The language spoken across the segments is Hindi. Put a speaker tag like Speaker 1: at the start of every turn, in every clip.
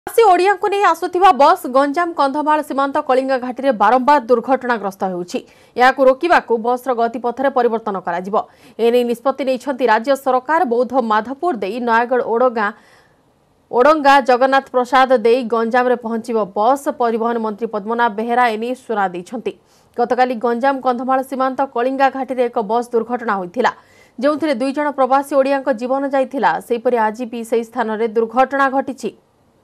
Speaker 1: ओडिया को नहीं आसुथिबा बस गंजाम कंधमाल सीमांत कलिंगा घाटी में बारंबार दुर्घटनाग्रस्त होउछि। याकु रोकिबाकु बस गतिपथरे परिवर्तन कराजिबो। एने निष्पत्ति नेइछंती राज्य सरकार। बौद्ध माधवपुर देई नयागढ़ ओडंगा जगन्नाथ प्रसाद देई गंजाम रे पहुंचिबो बस। परिवहन मंत्री पद्मनाभ बेहेरा एने सूचना दैछंती। गतकाली गंजाम कंधमाल सीमांत कलिंगा घाटी में एक बस दुर्घटना होइथिला, जोंथिरे 2 जण प्रवासी ओडियाक जीवन जाइथिला। सेहिपरि आज भी सेही स्थान रे दुर्घटना घटिछि।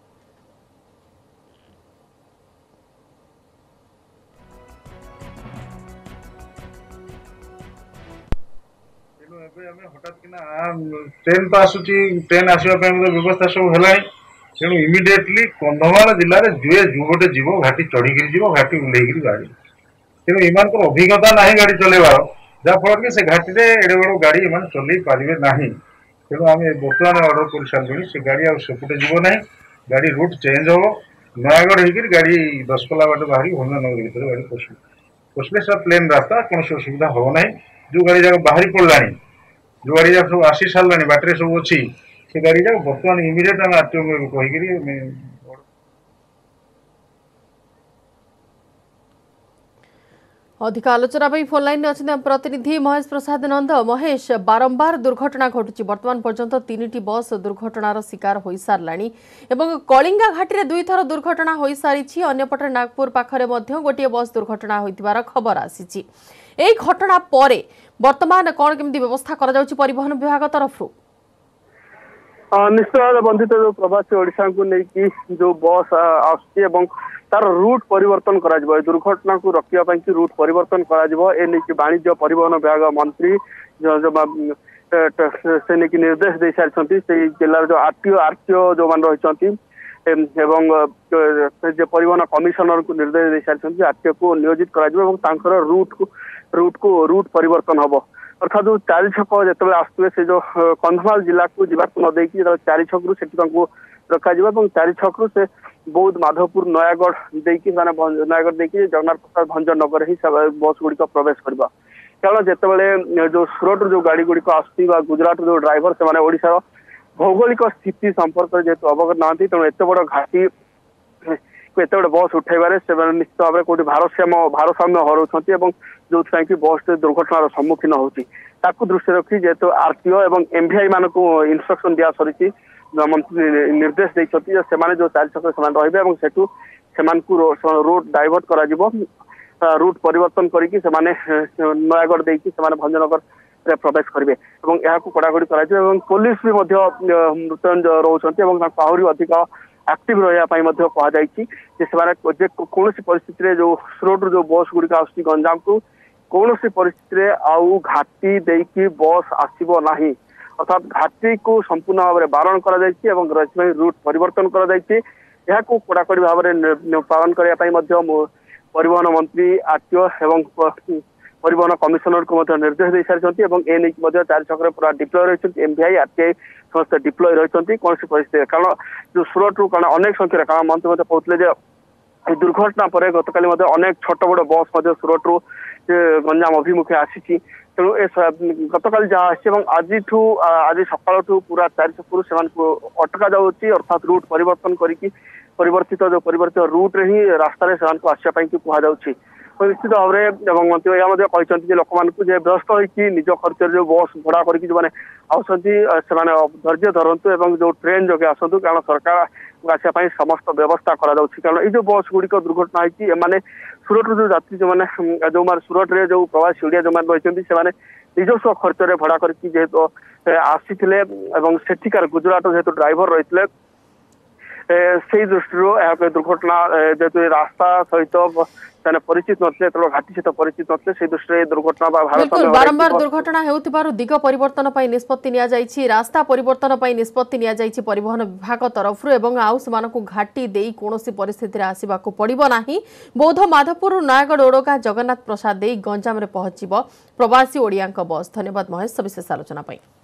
Speaker 2: हठात किना ट्रेन तो आसुची, ट्रेन आसवा व्यवस्था सब है तेणु इमिडिएटली कंधमाल जिले में जुए जुगटे जीव घाटी चढ़ी जीव घाटी उल्लेख गाड़ी तेणु ईमान अभिज्ञता ना गाड़ी चलेबार जहाँफल कि से घाटी में एड़े बड़ गाड़ी इन चल पारे ना। तेणु आम बर्तमान अर्डर कर सारे से गाड़ी आसपटे जीव ना, गाड़ी रूट चेंज हम नयागढ़ होकर गाड़ी 10 पल्ला बाट बाहरी भंजनगर भर गाड़ी पशले सब प्लेन रास्ता कौन असुविधा हम ना। जो गाड़ी जाक बाहरी पड़ा जो गाड़ी जाक सब आसी सारे बाटे सब अच्छी से गाड़ी जाक बर्तमान इमिडिएट आम आरटीओ कहीकि
Speaker 1: अधिक आलोचना फोन लाइन में अच्छा प्रतिनिधि महेश प्रसाद नंद। महेश, बारंबार दुर्घटना घटुची, वर्तमान पर्यंत 3टी बस दुर्घटनार शिकार हो साराणी एवं कलिंगा घाटी में 2 थर दुर्घटना हो सारी। अन्यपटे नागपुर पाखरे गोटे बस दुर्घटना होइतिबार खबर आसी। एई घटना परे वर्तमान कौन केमती व्यवस्था करा जाउची परिवहन विभाग तरफ?
Speaker 3: निश्चित भाव बंधित जो प्रवासी ओडिशा को लेकिन जो बस आसुची तार रूट परिवर्तन करा जिवो, दुर्घटना को रोकिया पई कि रूट परिवर्तन करा जिवो। ए लेकिन वाणिज्य परिवहन विभाग मंत्री से लेकिन निर्देश दे सारी से जिलार जो आरटीओ जो मान रही एवं जो परिवहन कमिशनर को निर्देश दे सारी आरटीओ को नियोजित करा जिवो एवं तांकर रूट परिवर्तन हम। अर्थात जो 4 छक जो आसुए से जो कंधमाल जिला को जीवाक न देकी 4 छकु से रखा 4 छकु से बौद्ध माधवपुर नयागढ़ देकी नयागढ़ देकी जगन्नाथ प्रसाद भंजनगर ही बस गुड़िक प्रवेश करवा। कारण जिते जो सूरत जो गाड़ी गुड़िक आसुची गुजरात जो ड्राइवर से ओडिशार भौगोलिक स्थिति संपर्क जेहेतु अवगत ना, तेणु एत बड़ घाटी एत बड़े बस उठेबारे से निश्चित भाव कौटी भारसाम्य हराउं जो कि बस दुर्घटनार सम्मुखीन होती दृष्टि रखी जेहेतु आरटीओ एवं एमवीआई मान को इन्स्ट्रक्शन दिया सरी मंत्री निर्देश देते जो 4 छक से रोड डाइवर्ट कर रूट परिवर्तन करके नयागढ़ देकी भंजनगर प्रवेश करेंगे और कड़ाकड़ी कर पुलिस भी मुतयन रोचे आहरी अधिक एक्टिव रहा कहुई कौन परिस्थिति जो सूरत जो बस गुड़िक आसुची गंजाम को कौन परिस्थिति आउ घाटी देकी बस आसब ना, अर्थात घाटी को संपूर्ण भाव में बारण कर रूट परिवर्तन कर कड़ाकड़ी भाव में पालन करने परिवहन मंत्री आरटीओ एवं परिवहन कमिशनर को निर्देश दे सारी 4 छक पूरा डिप्लॉय रही एमवीआई आरटीआई समस्त डिप्लॉय रही कौन परिस्थिति कारण जो सूरत कारण अनेक संख्यार कारण मंत्री कहते दुर्घटना पर गतकाली अनेक छोट बड़ बस सूरत गंजाम अभिमुखे आसी। तेणु गतकाली जहाँ आज सकाल पूरा 4 छकु से अटका जाऊँगी अर्थात रूट परिवर्तन परिवर्तित रूट रे ही रास्तार से आसवाई कहुच्छी। निश्चित भाव में मंत्री यह लोक मान व्यस्त होगी निज खर्च जो बस भड़ा करके जो आसती धैर्य धरतु और जो ट्रेन जोगे आसतु कारण सरकार आसपाई समस्त व्यवस्था कारण ये जो बस गुड़िक दुर्घटना होती सूरत जो यात्री जो सूरत रे जो प्रवासी ओडिया जो रही से निजस्व खर्च भड़ा करके जेहेतु आसी सेठिकार गुजरात जेहेतु ड्राइवर रही से दृष्टि दुर्घटना जेहेतु रास्ता सहित परिचित नथिले घाटी सहित परिचित नथिले से दृष्टि दुर्घटना
Speaker 1: बारंबार दुर्घटना हेउतिबारु दिग परिवर्तन पई निष्पत्ति निया जाइछि, रास्ता परिवर्तन पई निष्पत्ति निया जाइछि परिवहन विभाग तरफरु एवं आउस मानकु घाटी देई कोनोसी परिस्थिति रे आसीबाकु पड़िबो नाही। बौद्ध माधवपुर नयागढ़ ओडगा जगन्नाथ प्रसाद देई गंजाम रे पहुंचिबो प्रवासी ओडियाक बस। धन्यवाद महेश सविशेष आलोचना पई।